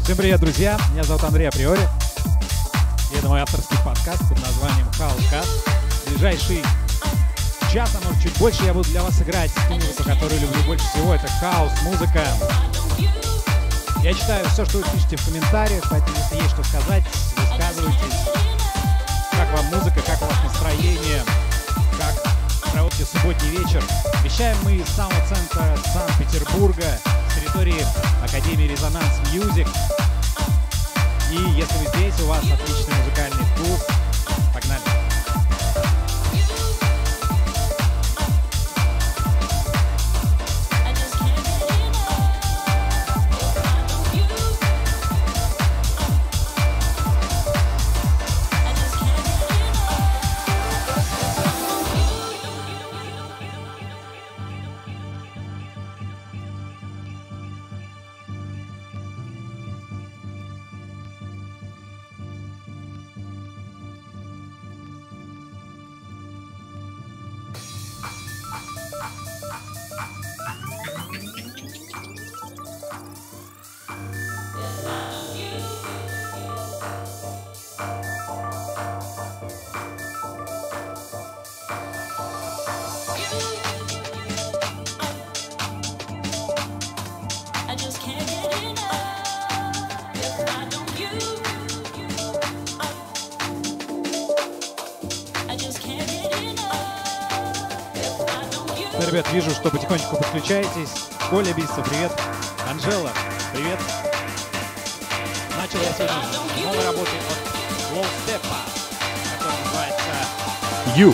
Всем привет, друзья! Меня зовут Андрей Априори. И это мой авторский подкаст под названием Housecast. В ближайший час, а может чуть больше, я буду для вас играть ту музыку, которую люблю больше всего. Это хаус-музыка. Я читаю все, что вы пишете в комментариях, поэтому если есть что сказать, высказывайтесь. Как вам музыка, как у вас настроение, как проводите субботний вечер. Вещаем мы из самого центра Санкт-Петербурга, с территории Академии Резонанс Мьюзик. И если вы здесь, у вас отличный музыкальный вкус. Погнали! Ребят, вижу, что потихонечку подключаетесь. Коля Бисса, привет. Анжела, привет. Начал я сегодня с новой работы от Low Step, которая называется You.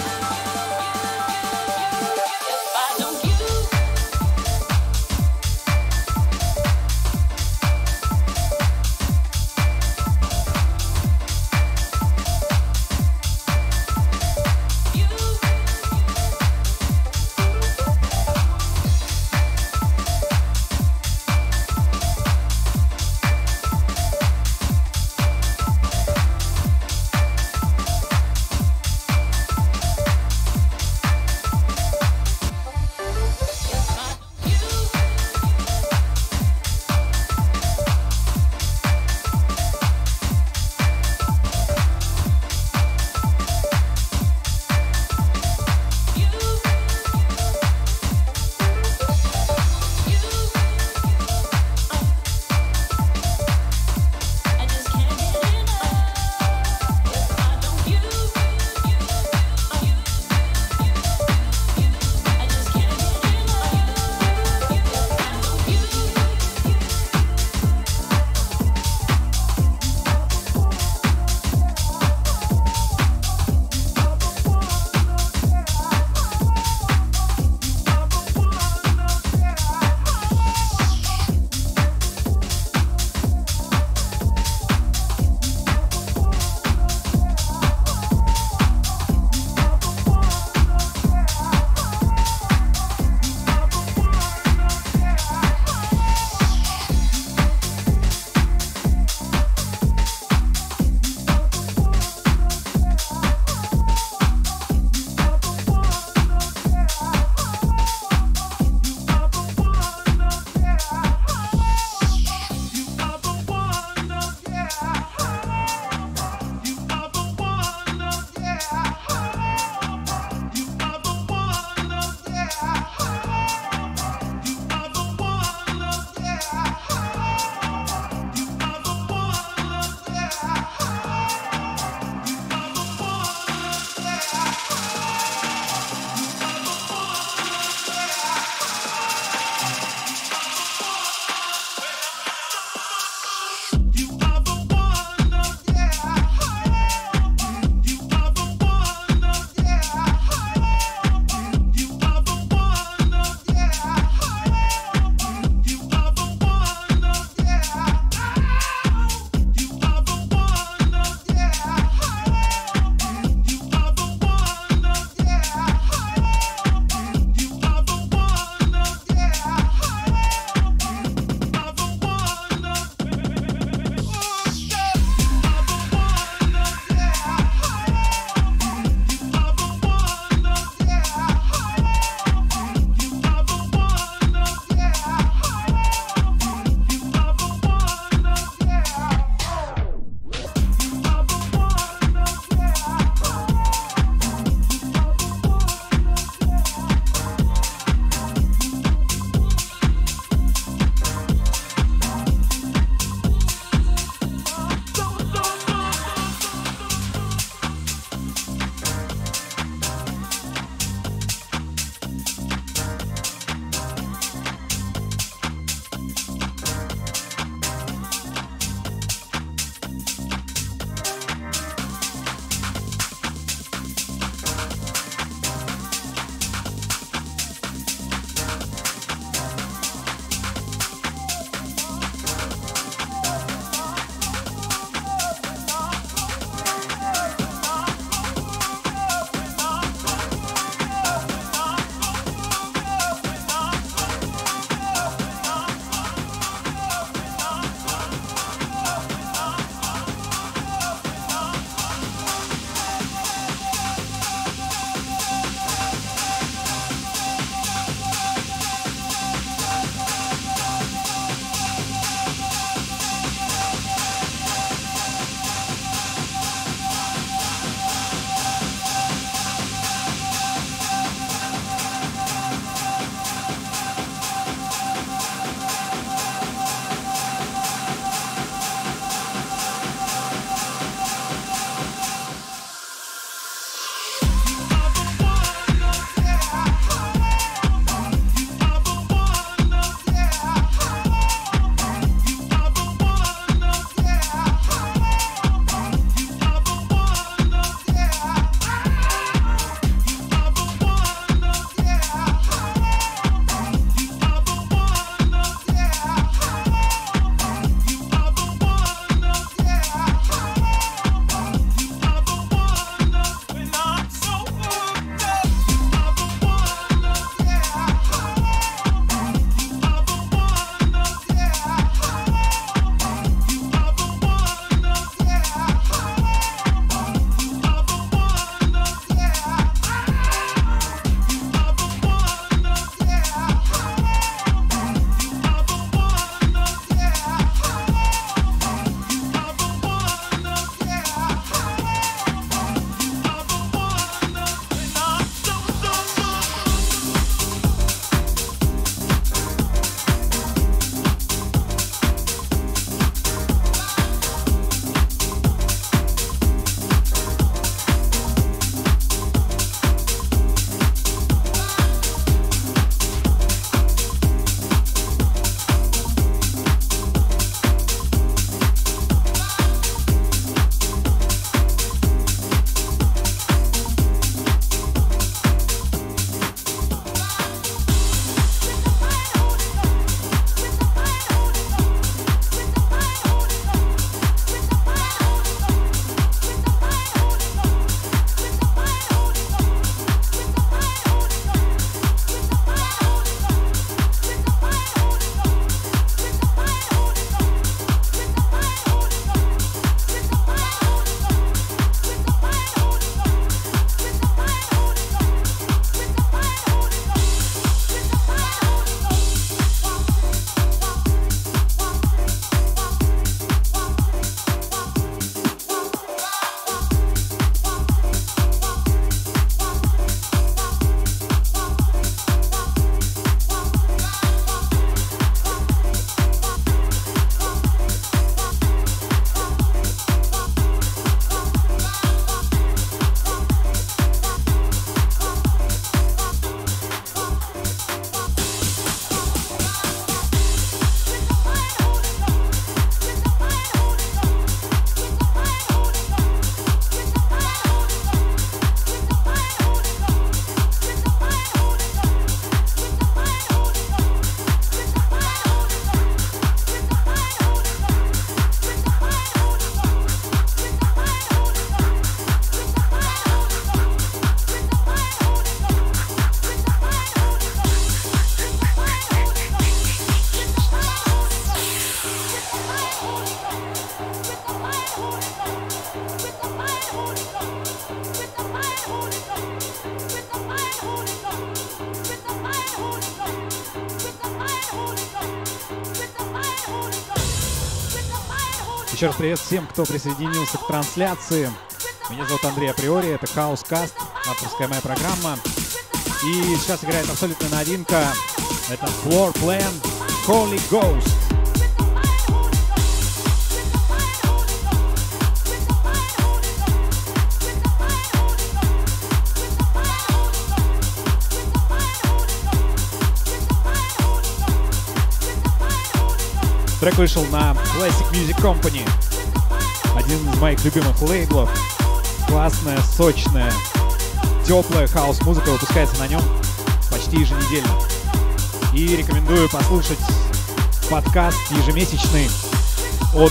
Еще раз привет всем, кто присоединился к трансляции. Меня зовут Андрей Априори, это Housecast, авторская моя программа. И сейчас играет абсолютная новинка. Это Floorplan Holy Ghost. Трек вышел на Classic Music Company, один из моих любимых лейблов. Классная, сочная, теплая хаус-музыка выпускается на нем почти еженедельно. И рекомендую послушать подкаст ежемесячный от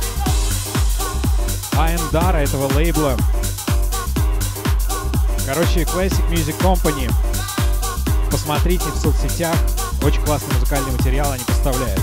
Айндара, этого лейбла. Короче, Classic Music Company. Посмотрите в соцсетях. Очень классный музыкальный материал они поставляют.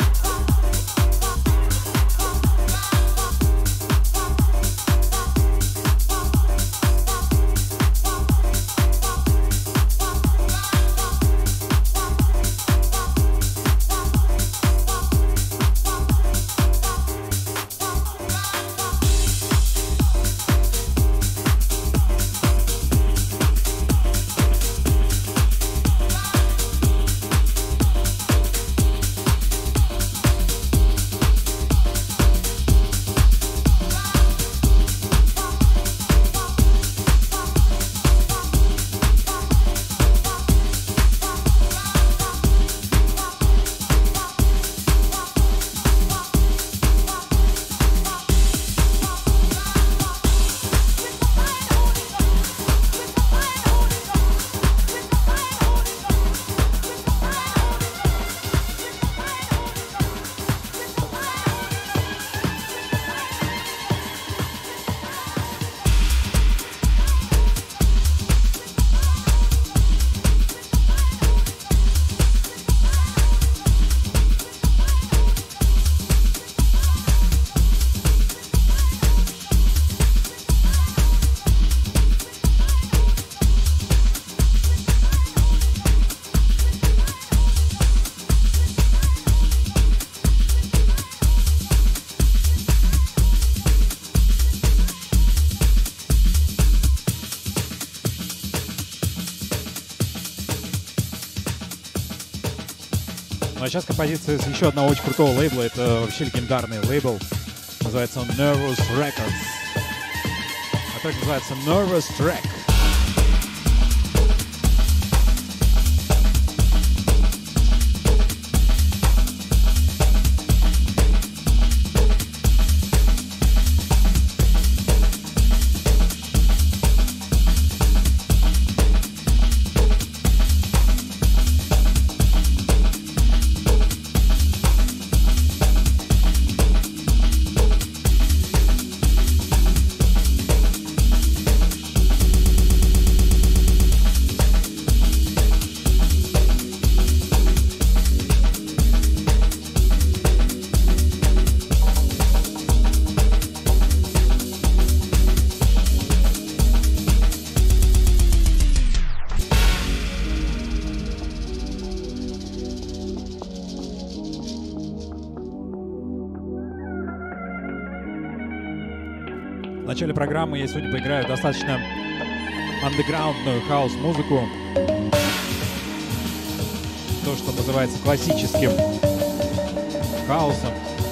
А сейчас композиция с еще одного очень крутого лейбла. Это вообще легендарный лейбл. Называется он Nervous Records. А трек называется Nervous Track. В начале программы я сегодня поиграю достаточно андеграундную хаус-музыку. То, что называется классическим хаосом.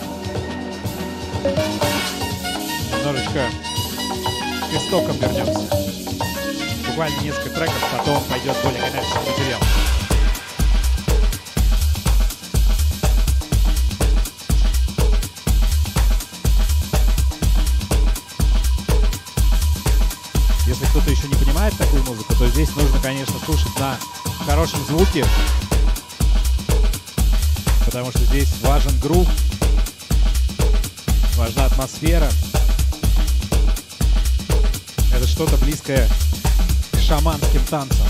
Немножечко к истокам вернемся. Буквально несколько треков, потом пойдет более коммерческий материал. Если кто-то еще не понимает такую музыку, то здесь нужно, конечно, слушать на хорошем звуке, потому что здесь важен грув, важна атмосфера. Это что-то близкое к шаманским танцам.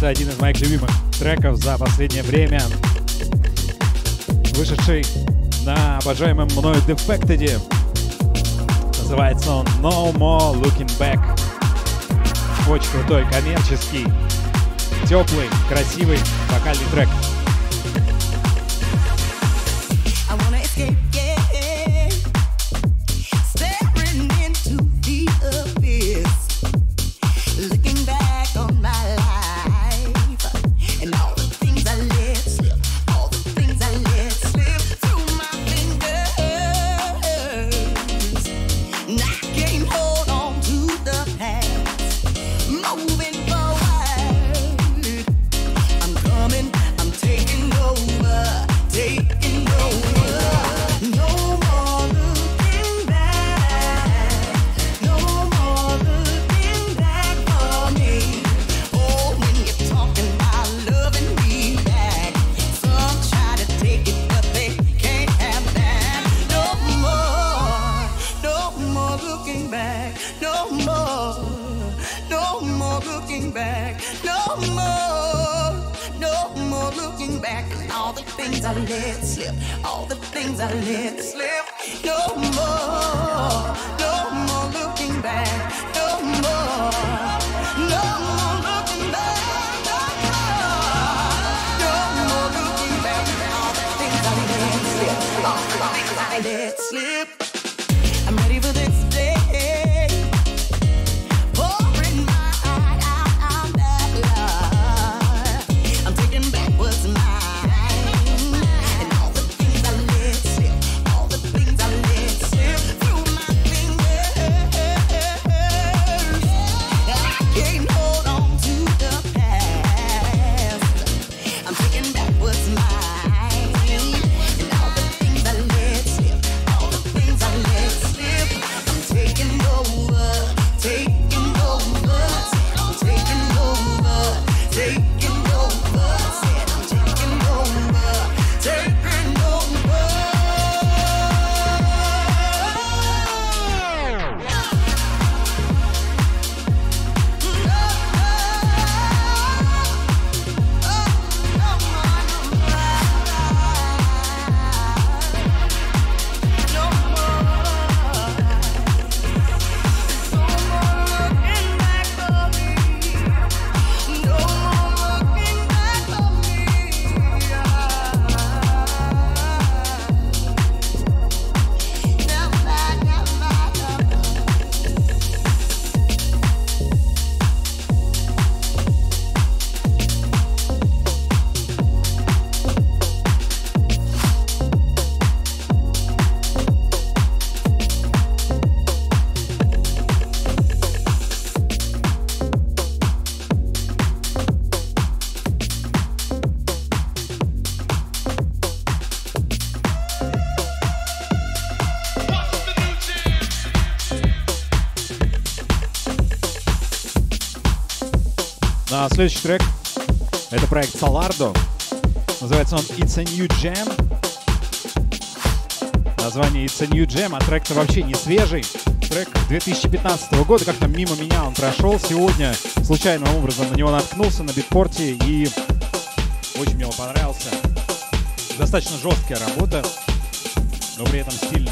появился один из моих любимых треков за последнее время, вышедший на обожаемом мною Defected. Называется он No More Looking Back. Очень крутой, коммерческий, теплый, красивый вокальный трек. Следующий трек — это проект Solardo. Называется он It's a New Jam. Название It's a New Jam, а трек-то вообще не свежий. Трек 2015 года, как-то мимо меня он прошел. Сегодня случайным образом на него наткнулся на битпорте и очень мне он понравился. Достаточно жесткая работа, но при этом стильная.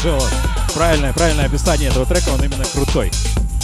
Анджело. Правильное описание этого трека, он именно крутой.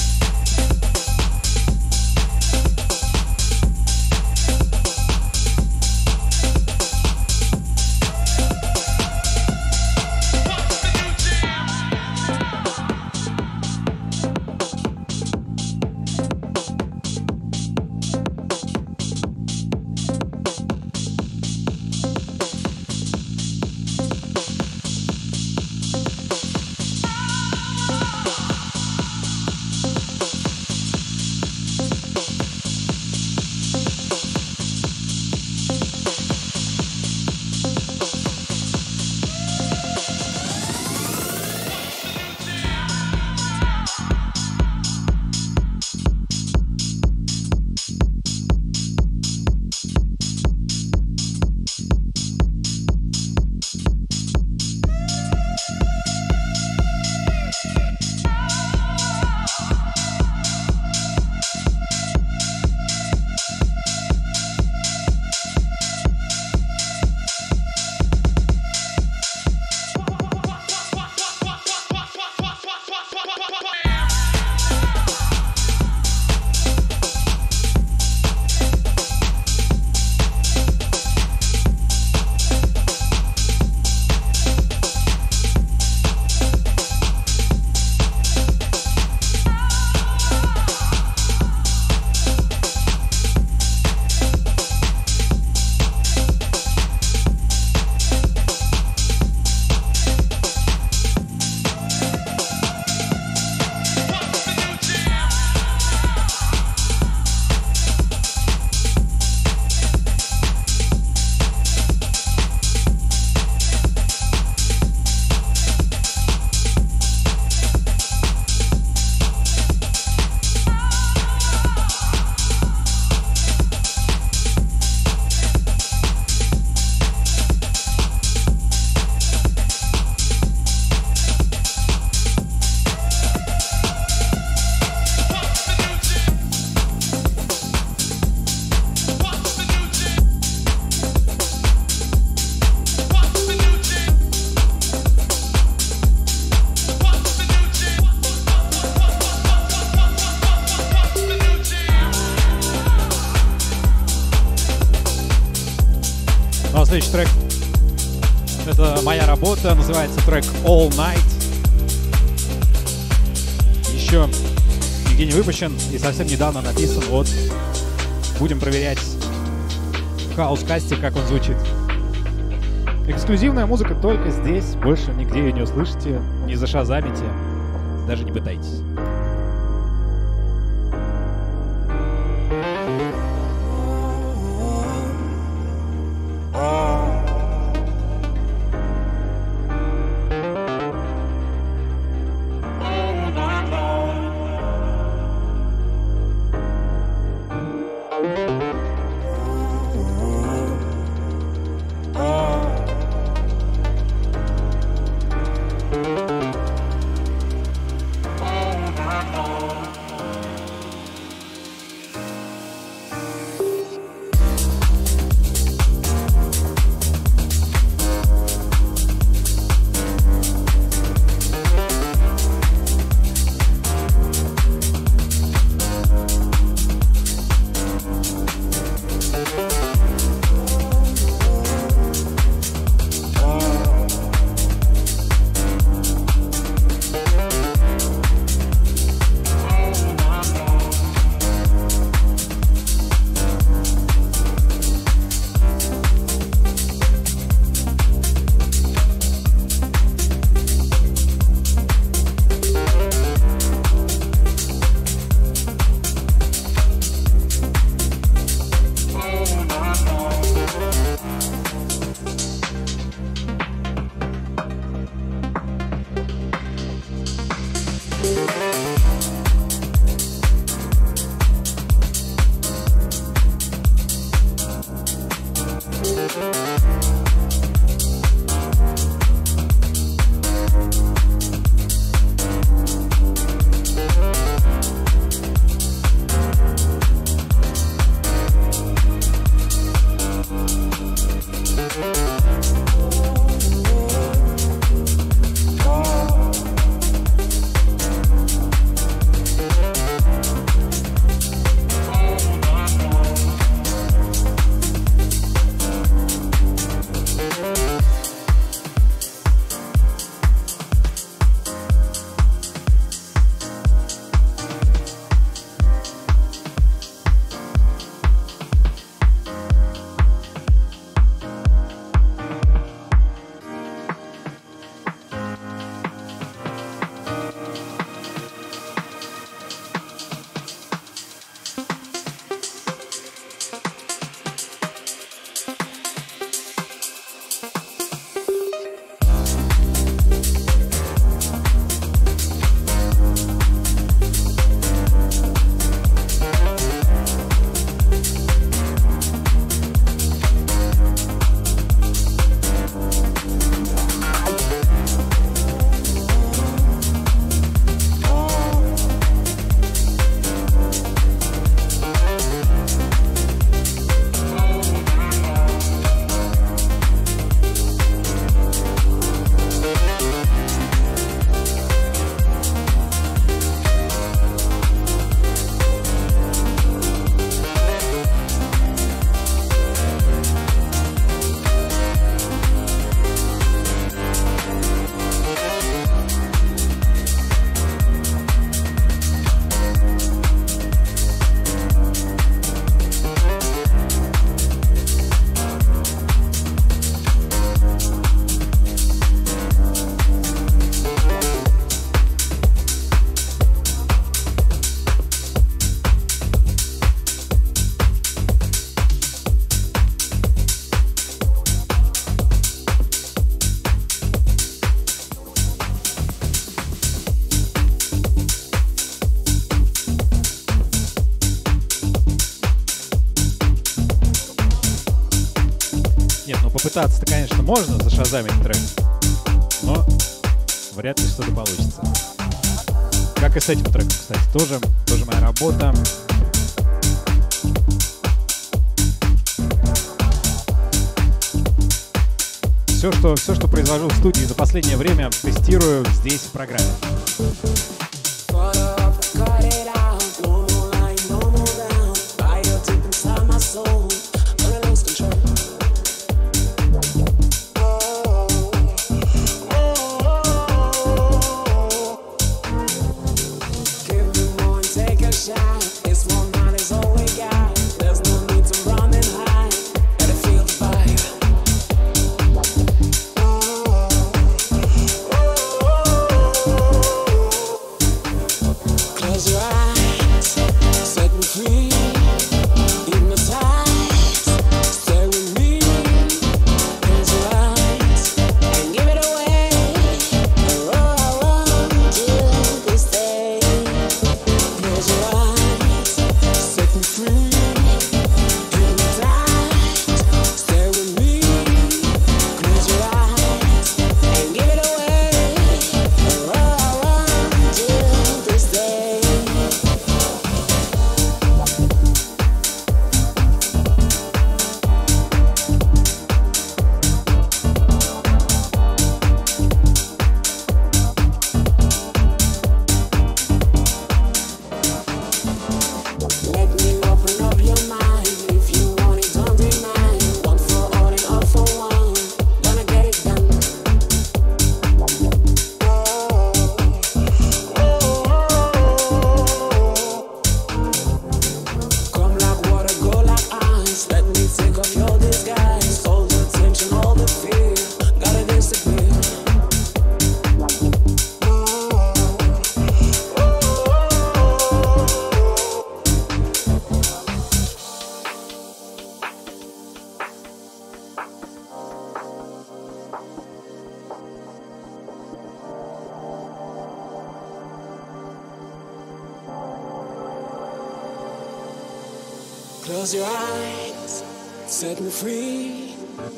Следующий трек — это моя работа, называется трек All Night. Еще нигде не выпущен и совсем недавно написан. Вот будем проверять в хаус-касте, как он звучит. Эксклюзивная музыка только здесь, больше нигде ее не услышите, не зашазамите, даже не пытайтесь. попытаться-то, конечно, можно зашазамить трек, но вряд ли что-то получится. Как и с этим треком, кстати, тоже моя работа. Все, что произвожу в студии за последнее время, тестирую здесь в программе. Close your eyes, set me free,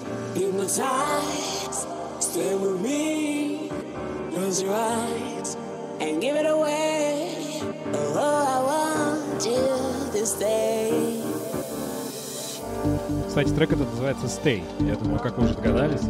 hypnotize, stay with me. Close your eyes and give it away. Oh, I want you to stay. Кстати, трек этот называется Stay. Я думаю, как вы уже догадались.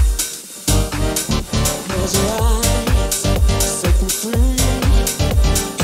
Close your eyes, set me free.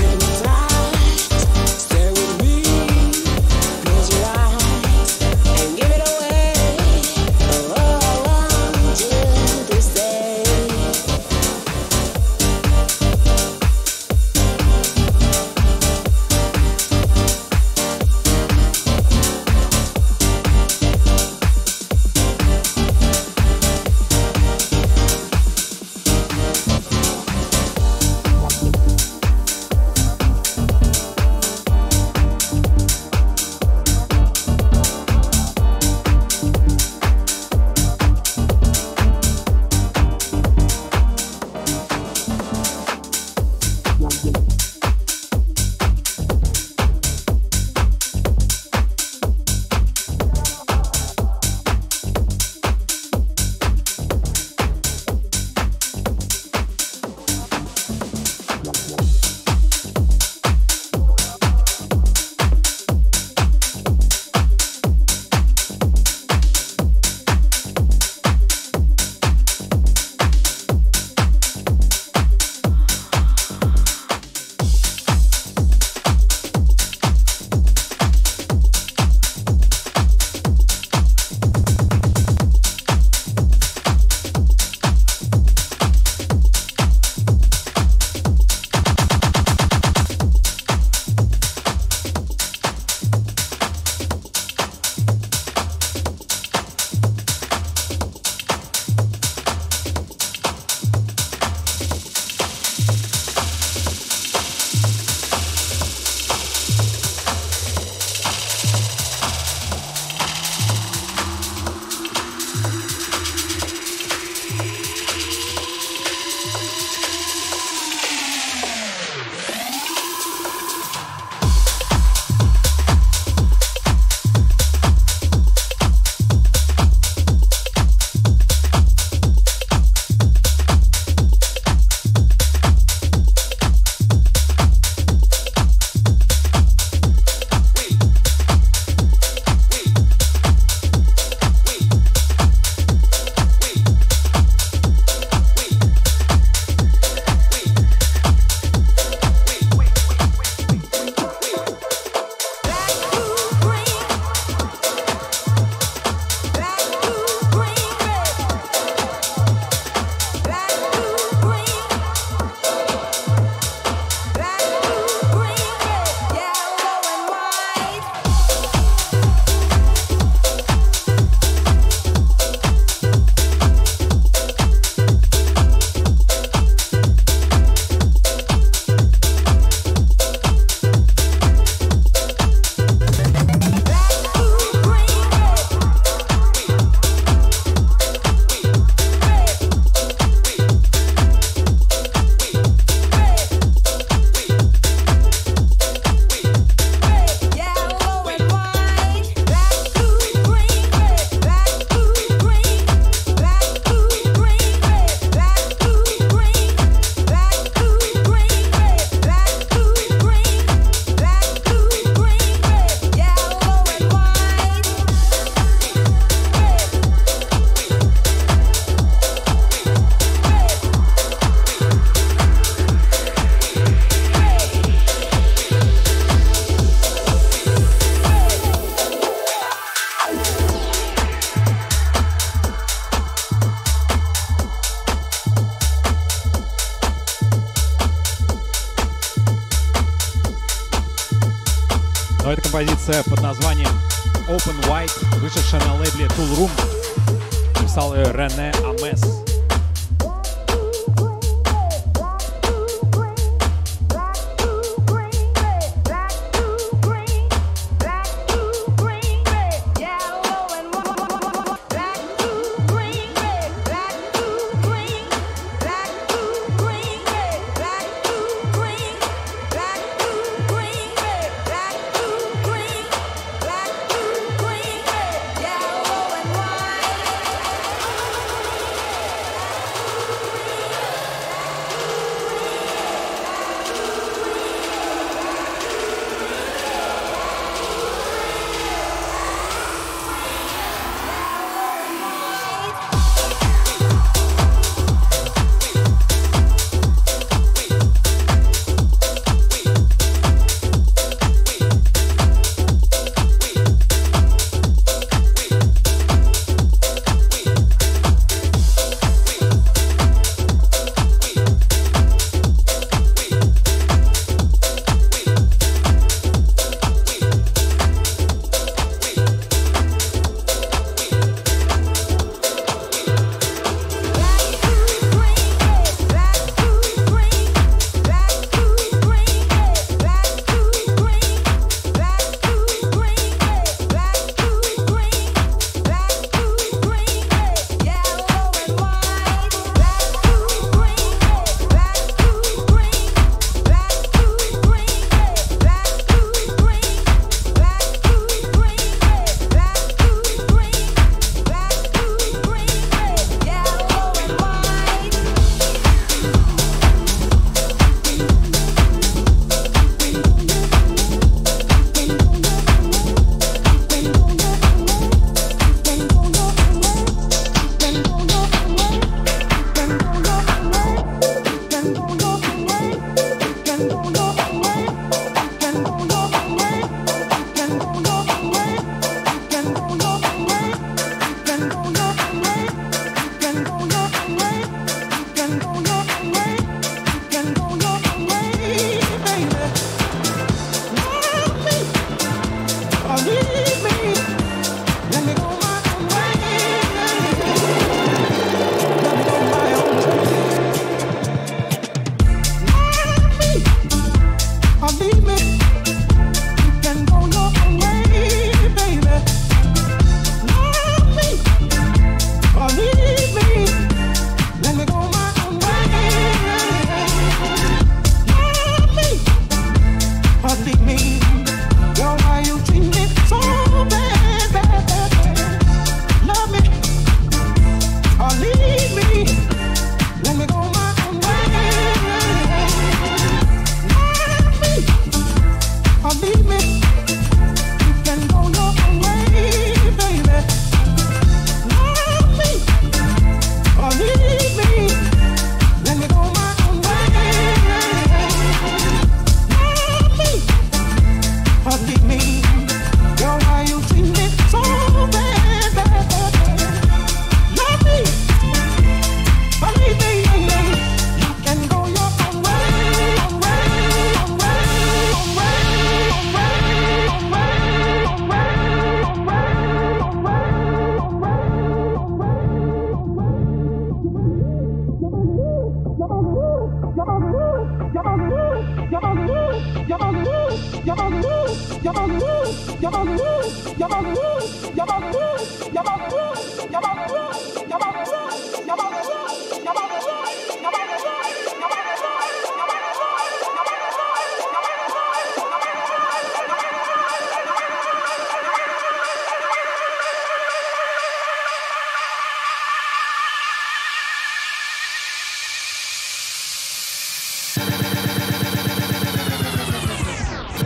Но это композиция под названием Open White, вышедшая на лейбле Tool Room. Написал ее Рене Амес.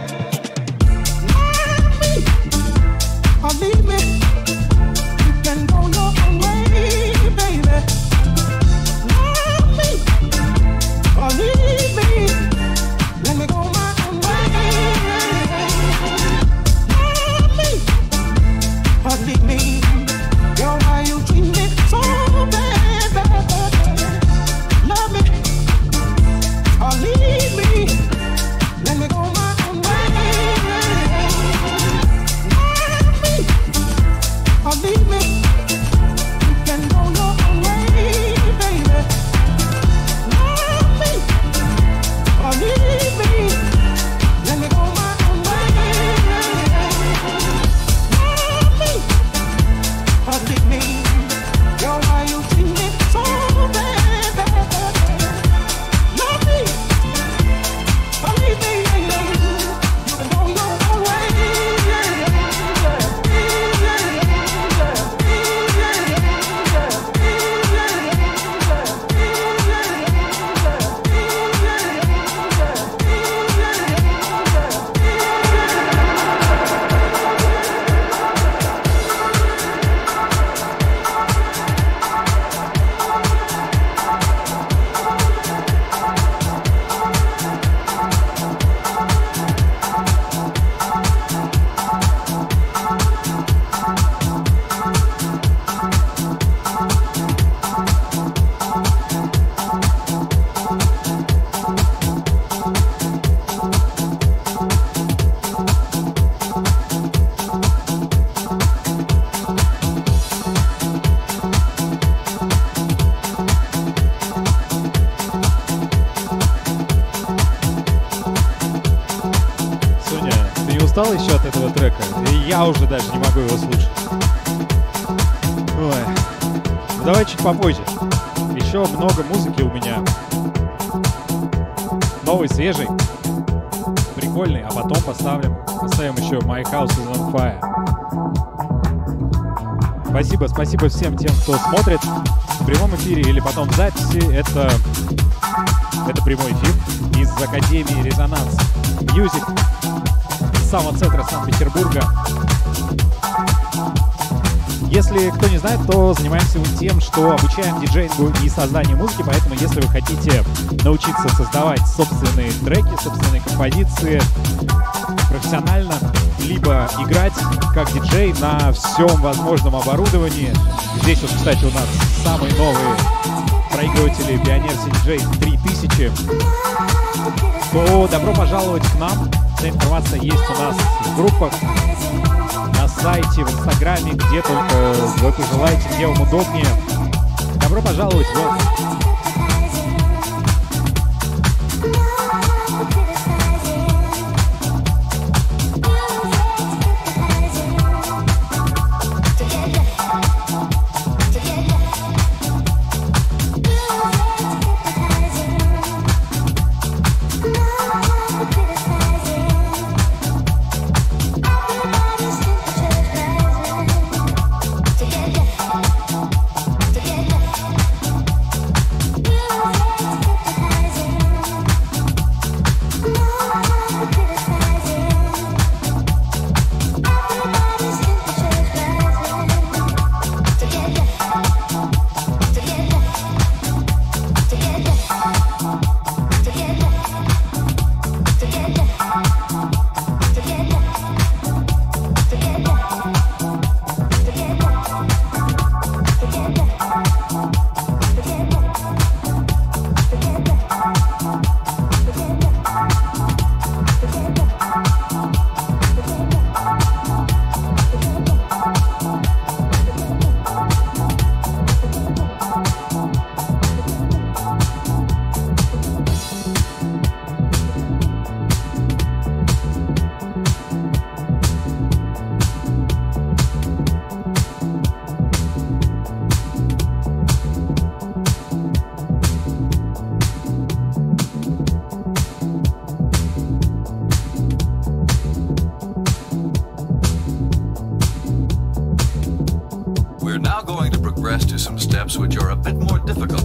Leave me, you can go. устал еще от этого трека, и я уже даже не могу его слушать. Ой. Ну, давай чуть попозже. Еще много музыки у меня. Новый, свежий, прикольный, а потом поставим еще My House is on Fire. Спасибо всем тем, кто смотрит в прямом эфире или потом в записи. Это прямой эфир из Академии Резонанс Мьюзик, самого центра Санкт-Петербурга. Если кто не знает, то занимаемся мы тем, что обучаем диджеингу и созданию музыки, поэтому если вы хотите научиться создавать собственные треки, собственные композиции профессионально, либо играть как диджей на всем возможном оборудовании. Здесь вот, кстати, у нас самые новые проигрыватели Pioneer CDJ 3000. То добро пожаловать к нам. Вся информация есть у нас в группах, на сайте, в Инстаграме, где только вы пожелаете, где вам удобнее. Добро пожаловать, вот. Which are a bit more difficult.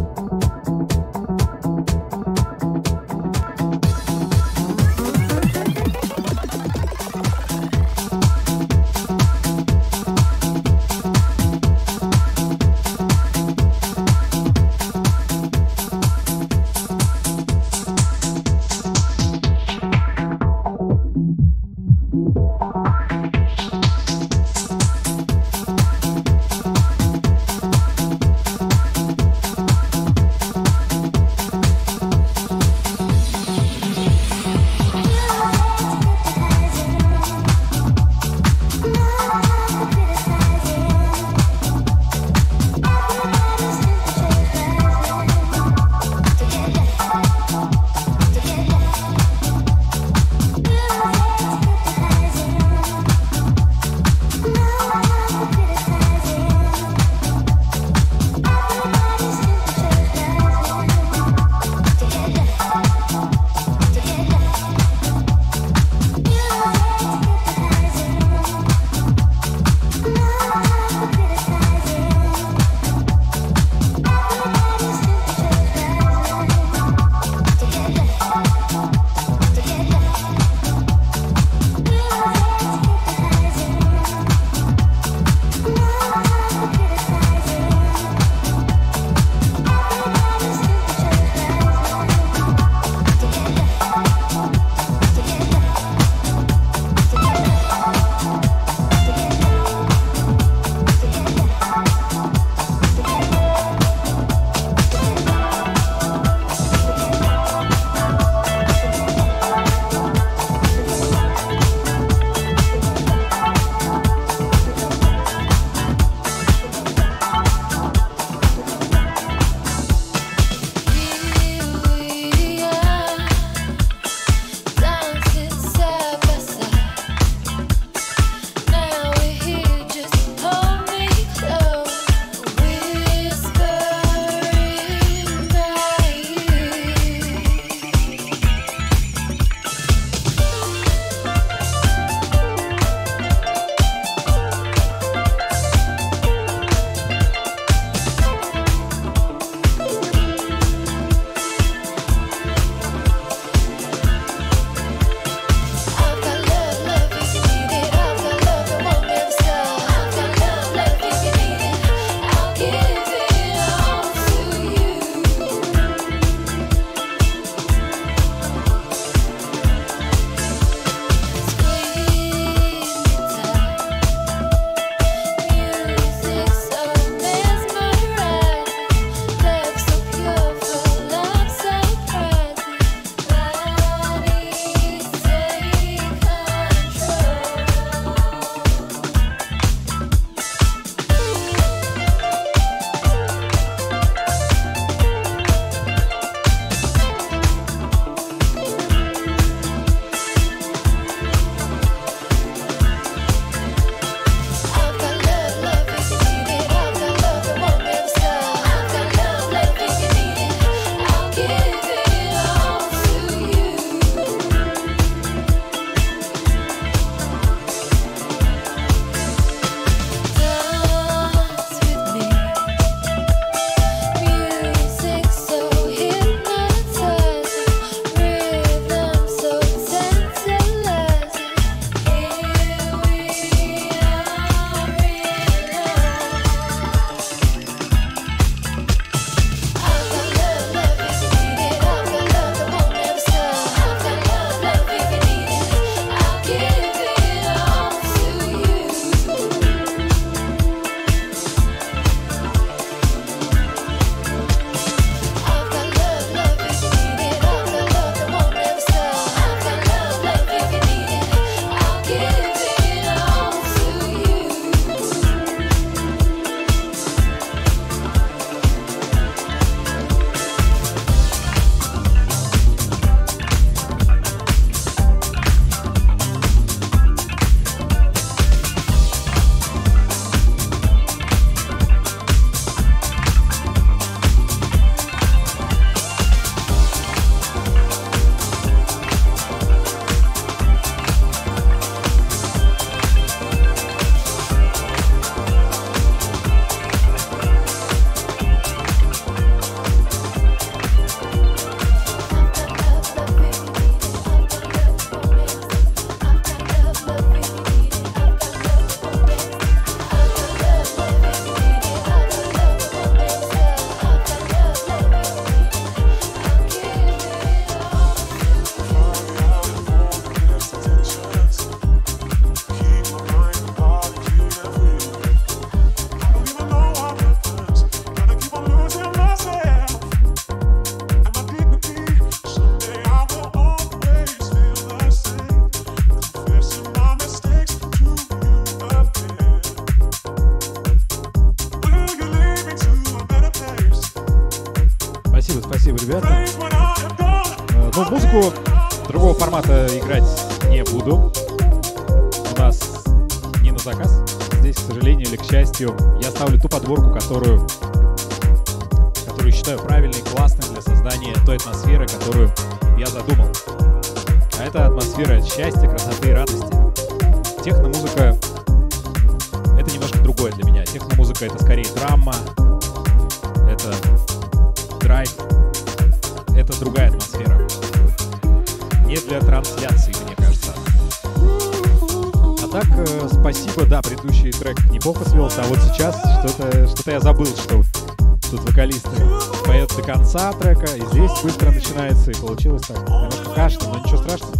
спасибо, ребята. Ну, музыку другого формата играть не буду. У нас не на заказ. Здесь, к сожалению или к счастью, я ставлю ту подборку, которую считаю правильной, классной для создания той атмосферы, которую я задумал. А это атмосфера счастья, красоты и радости. Техномузыка — это немножко другое для меня. Техномузыка — это скорее драма, это драйв, это другая атмосфера. Не для трансляции, мне кажется. А так, спасибо, да, предыдущий трек неплохо свелся, а вот сейчас что-то я забыл, что тут вокалисты поют до конца трека, и здесь быстро начинается, и получилось так немножко кашля, но ничего страшного.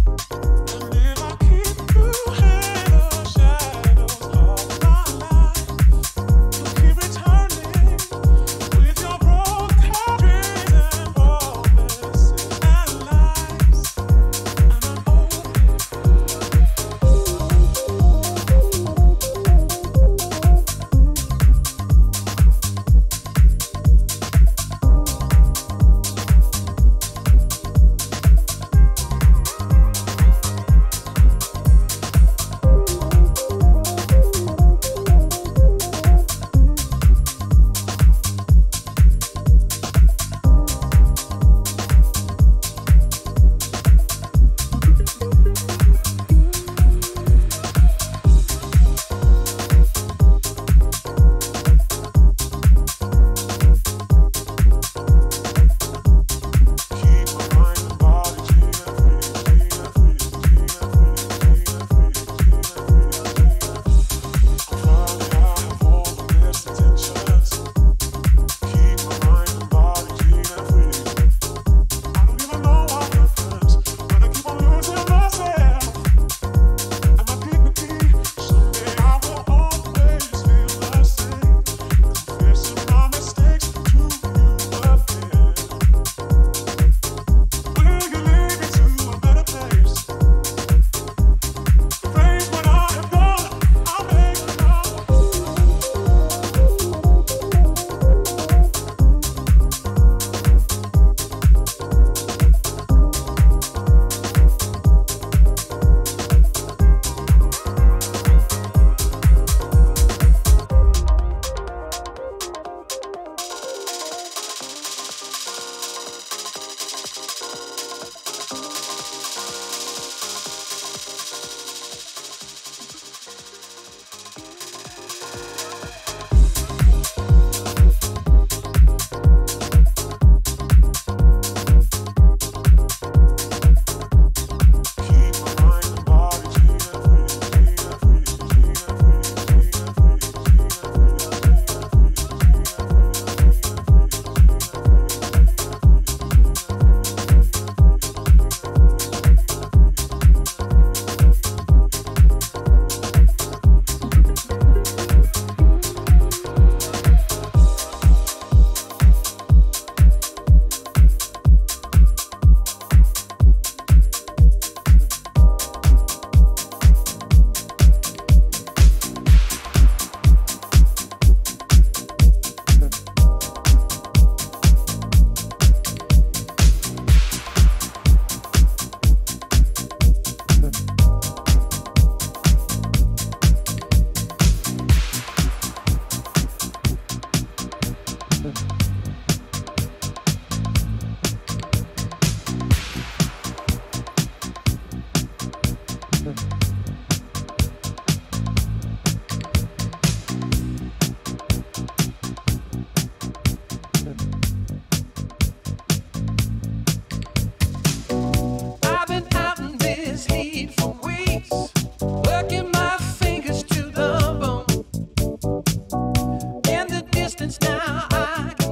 Now I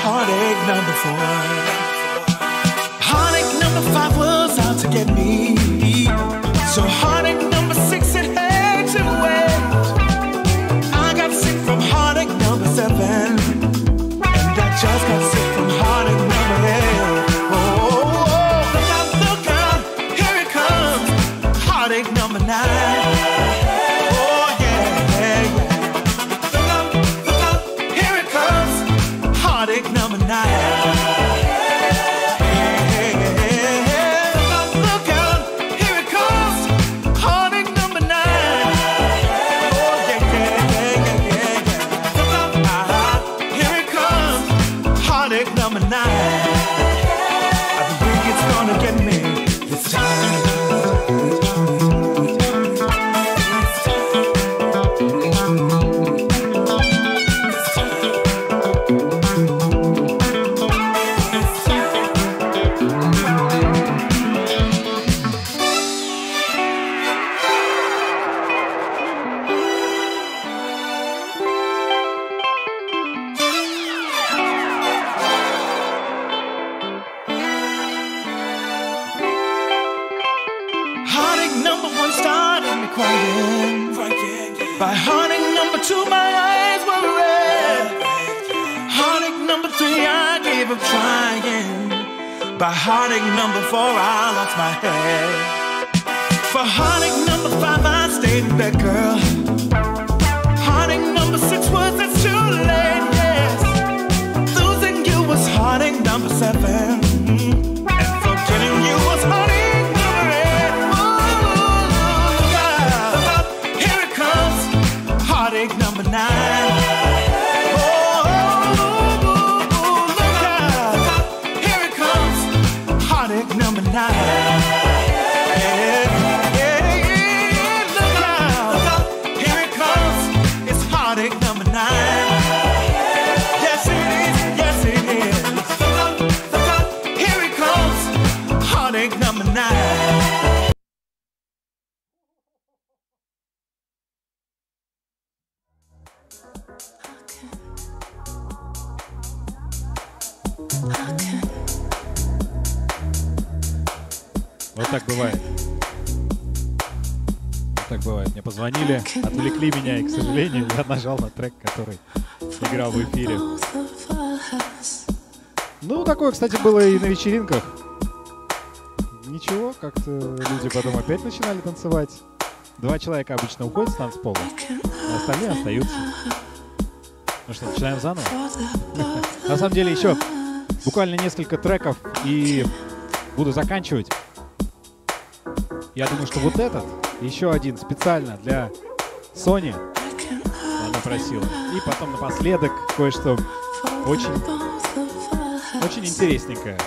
heartache number 4. Heartache number 5 was out to get me. So heartache number 6, it had to wait. I got sick from heartache number 7, and I just got sick from heartache number 8. Oh, look out, here it comes. Heartache number 9. Oh yeah. Look out, here it comes. Heartache number 9. By heartache number 2, my eyes were red. Heartache number 3, I gave up trying. By heartache number 4, I lost my head. For heartache number 5, I stayed in bed, girl. Heartache number 6 was it's too late, yes. Losing you was heartache number 7. And forgetting you was heartache number 8. Here it comes, heartache number 9. Look out, here it comes, heartache number 9. Heartache number 9. Yes it is, yes it is. Look up, here it comes. Heartache number 9. Вот так бывает. Так бывает. Мне позвонили, отвлекли меня, и, к сожалению, я нажал на трек, который играл в эфире. Ну, такое, кстати, было и на вечеринках. Ничего, как-то люди потом опять начинали танцевать. 2 человека обычно уходят с танцпола, а остальные остаются. Ну что, начинаем заново? На самом деле еще буквально несколько треков и буду заканчивать. Я думаю, что вот этот, еще один специально для Сони, она просила. И потом напоследок кое-что очень интересненькое.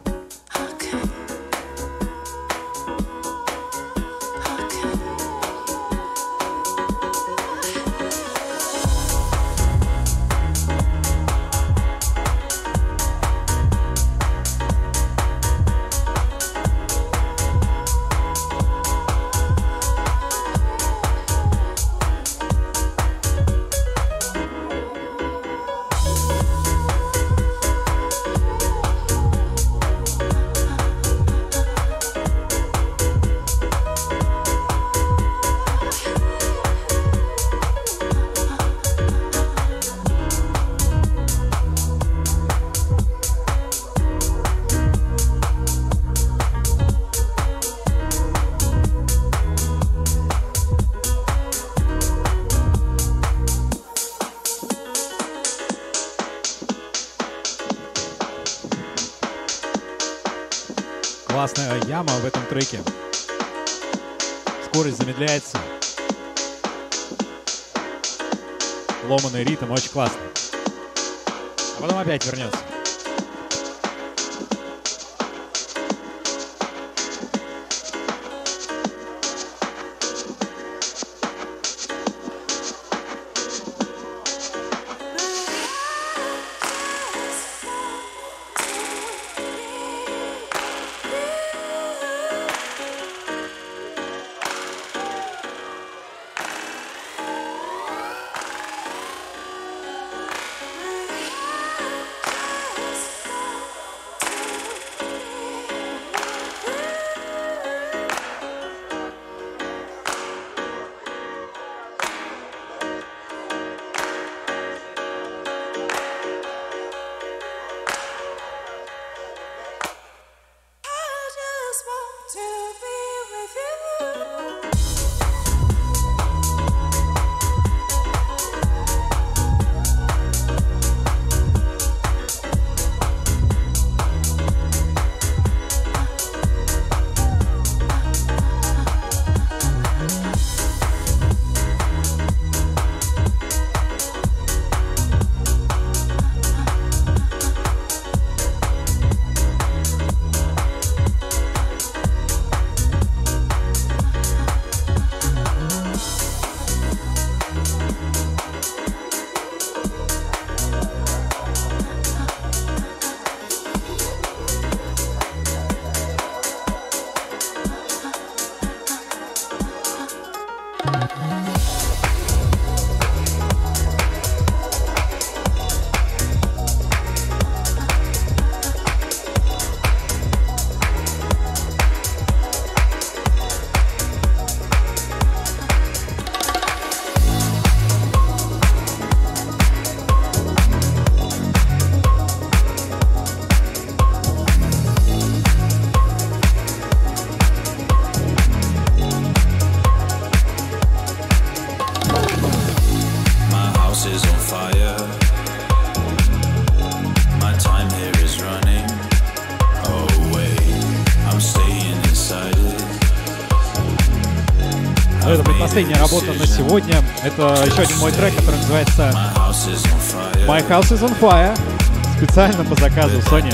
Классная яма в этом треке. Скорость замедляется. Ломаный ритм, очень классный. А потом опять вернется. последняя работа на сегодня. Это еще один мой трек, который называется My House is on Fire. Специально по заказу Sony.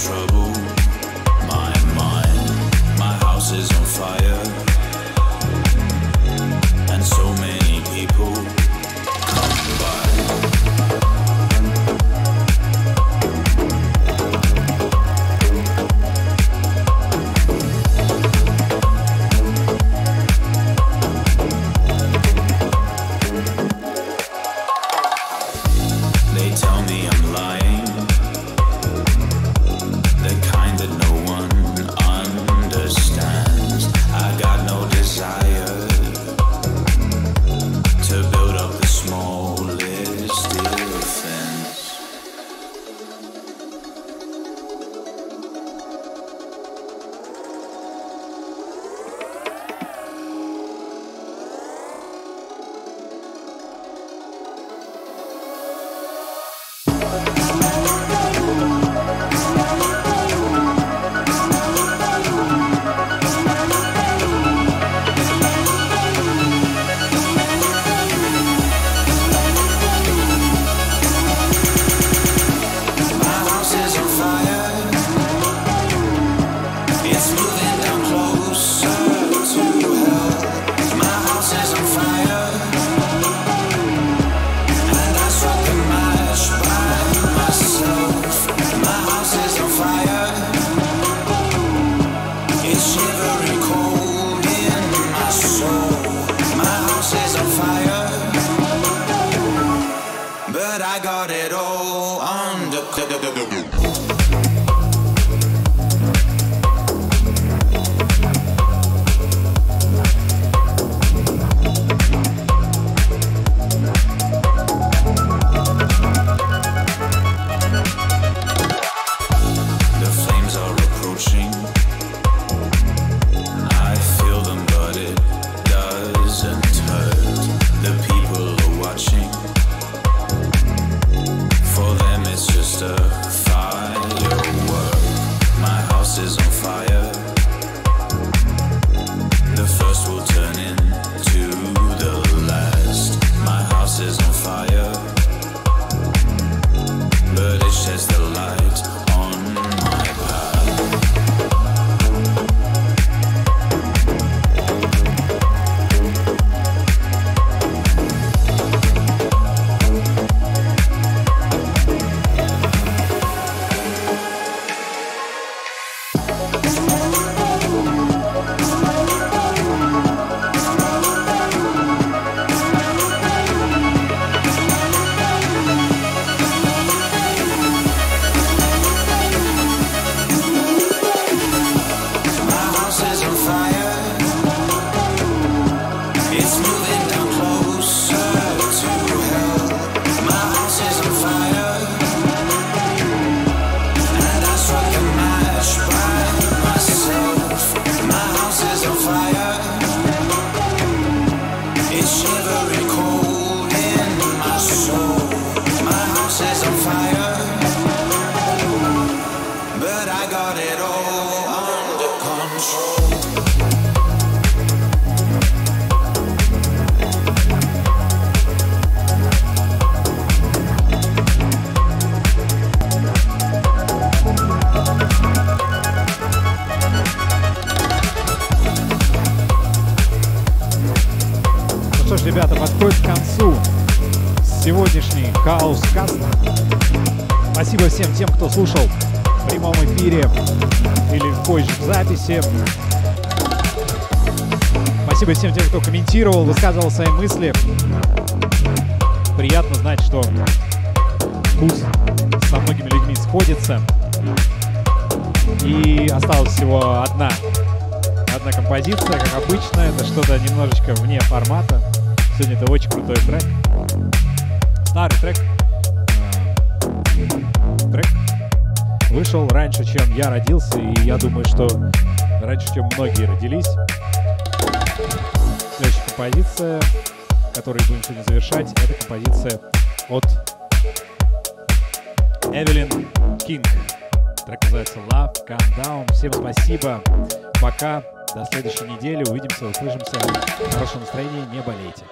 Ребята, подходит к концу сегодняшний Хаус Каст. Спасибо всем тем, кто слушал в прямом эфире или позже в записи. Спасибо всем тем, кто комментировал, высказывал свои мысли. Приятно знать, что вкус со многими людьми сходится. И осталась всего одна композиция, как обычно. Это что-то немножечко вне формата. Сегодня это очень крутой трек. Старый трек. Трек вышел раньше, чем я родился, и я думаю, что раньше, чем многие родились. Следующая композиция, которую будем сегодня завершать, это композиция от Эвелин Кинг. Трек называется Love Calm Down. Всем спасибо. Пока. До следующей недели. Увидимся, услышимся. Хорошего настроения, не болейте.